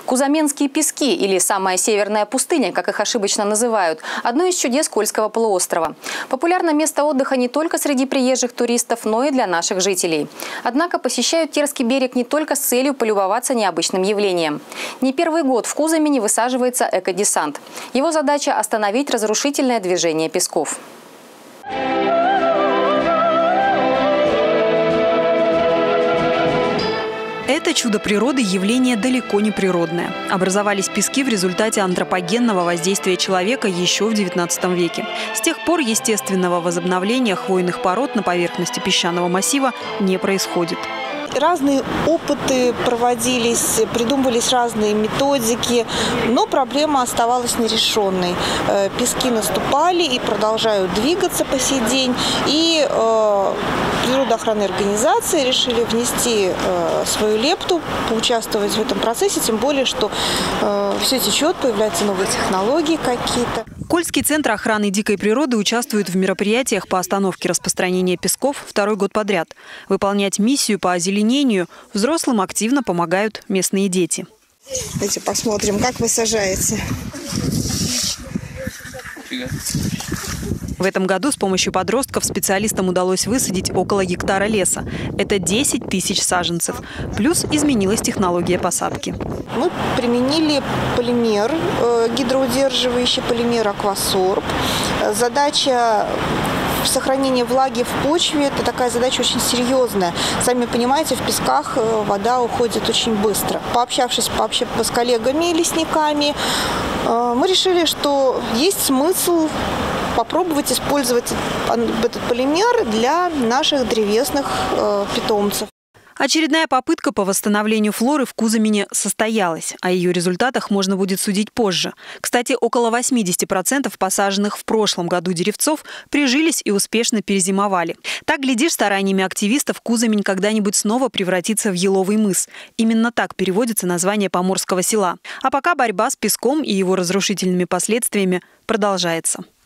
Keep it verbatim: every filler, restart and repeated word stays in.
Кузаменские пески, или самая северная пустыня, как их ошибочно называют, одно из чудес Кольского полуострова. Популярное место отдыха не только среди приезжих туристов, но и для наших жителей. Однако посещают Терский берег не только с целью полюбоваться необычным явлением. Не первый год в Кузамени высаживается экодесант. Его задача – остановить разрушительное движение песков. Это чудо природы – явление далеко не природное. Образовались пески в результате антропогенного воздействия человека еще в девятнадцатом веке. С тех пор естественного возобновления хвойных пород на поверхности песчаного массива не происходит. Разные опыты проводились, придумывались разные методики, но проблема оставалась нерешенной. Пески наступали и продолжают двигаться по сей день. И э, природоохранные организации решили внести э, свою лепту, поучаствовать в этом процессе, тем более, что э, все течет, появляются новые технологии какие-то. Кольский центр охраны дикой природы участвует в мероприятиях по остановке распространения песков второй год подряд. Выполнять миссию по озеленению взрослым активно помогают местные дети. Давайте посмотрим, как вы сажаете. В этом году с помощью подростков специалистам удалось высадить около гектара леса. Это десять тысяч саженцев. Плюс изменилась технология посадки. Мы применили полимер, гидроудерживающий полимер Аквасорб. Задача сохранения влаги в почве – это такая задача очень серьезная. Сами понимаете, в песках вода уходит очень быстро. Пообщавшись с коллегами лесниками, мы решили, что есть смысл попробовать использовать этот полимер для наших древесных питомцев. Очередная попытка по восстановлению флоры в Кузамени состоялась. О ее результатах можно будет судить позже. Кстати, около восьмидесяти процентов посаженных в прошлом году деревцов прижились и успешно перезимовали. Так, глядишь, стараниями активистов Кузамень когда-нибудь снова превратится в еловый мыс. Именно так переводится название поморского села. А пока борьба с песком и его разрушительными последствиями продолжается.